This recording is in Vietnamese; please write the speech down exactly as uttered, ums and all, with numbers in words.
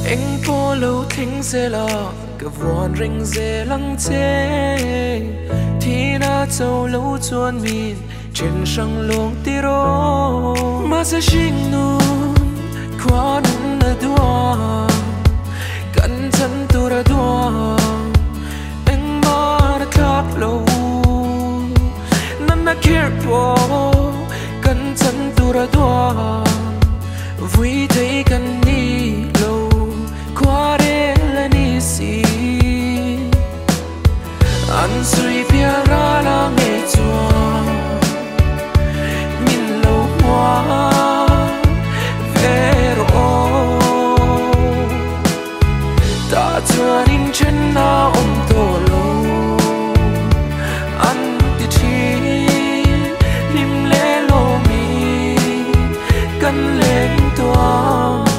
anh phố lâu thính sẽ là cả vòn rình dễ lăng thế thì na châu lâu chuan min trên sông luồng tì rô mà sẽ sinh nun qua nâng nà đua cẩn thận tu ra đua anh mà đã khắc lâu nâng nà careful cẩn thận tu ra đua vui thấy cần đi lâu qua đây là ni si anh suy bia ra là nghe chua min lâu qua về rồi ta chưa đến chân na ôm tô lâu anh thì chỉ lim lê lô mi cần lên tua